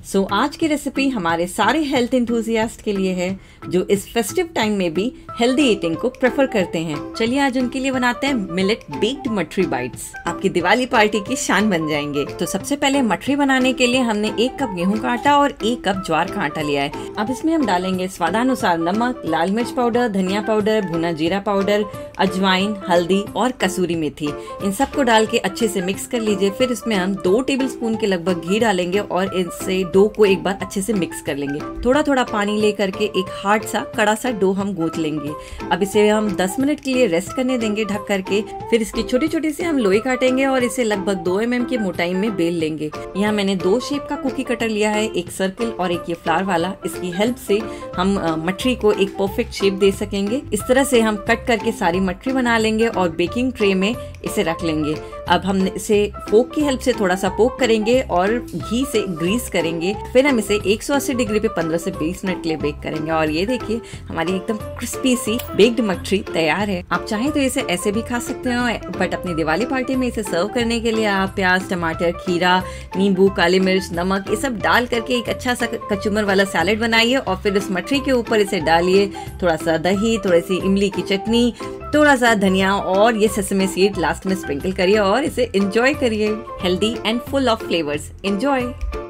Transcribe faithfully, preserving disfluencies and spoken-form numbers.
सो so, आज की recipe हमारे सारे हेल्थ एंथुसियास्ट के लिए है जो इस फेस्टिव टाइम में भी हेल्दी ईटिंग को प्रेफर करते हैं। चलिए आज उनके लिए बनाते हैं मिलेट बेक्ड मठरी बाइट्स। आपकी दिवाली पार्टी की शान बन जाएंगे। तो सबसे पहले मठरी बनाने के लिए हमने एक कप गेहूं का आटा और एक कप ज्वार का आटा लिया है। अब इसमें हम डालेंगे स्वादानुसार नमक, लाल मिर्च पाउडर, धनिया पाउडर, भुना जीरा पाउडर, अजवाइन, हल्दी और कसूरी मेथी। इन सबको डाल के अच्छे से मिक्स कर लीजिए। फिर इसमें हम दो टेबल स्पून के लगभग घी डालेंगे और इससे डो को एक बार अच्छे से मिक्स कर लेंगे। थोड़ा थोड़ा पानी लेकर के एक हार्ड सा कड़ा सा डो हम गूंथ लेंगे। अब इसे हम दस मिनट के लिए रेस्ट करने देंगे ढक करके। फिर इसकी छोटी छोटी सी हम लोई काटेंगे और इसे लगभग दो एम एम की मोटाई में बेल लेंगे। यहाँ मैंने दो शेप का कुकी कटर लिया है, एक सर्कल और एक ये फ्लावर वाला। इसकी हेल्प से हम मठरी को एक परफेक्ट शेप दे सकेंगे। इस तरह से हम कट करके सारी मठरी बना लेंगे और बेकिंग ट्रे में इसे रख लेंगे। अब हम इसे फोक की हेल्प से थोड़ा सा पोक करेंगे और घी से ग्रीस करेंगे। फिर हम इसे एक सौ अस्सी डिग्री पे पंद्रह से बीस मिनट के लिए बेक करेंगे। और ये देखिए हमारी एकदम क्रिस्पी सी बेक्ड मठरी तैयार है। आप चाहें तो इसे ऐसे भी खा सकते हो, बट अपनी दिवाली पार्टी में इसे सर्व करने के लिए आप प्याज, टमाटर, खीरा, नींबू, काली मिर्च, नमक ये सब डाल करके एक अच्छा सा कचुम्बर वाला सैलेड बनाइए और फिर इस मठरी के ऊपर इसे डालिए। थोड़ा सा दही, थोड़ी सी इमली की चटनी, थोड़ा सा धनिया और ये सेसमे सीड लास्ट में स्प्रिंकल करिए और इसे एंजॉय करिए। Healthy and full of flavours. Enjoy.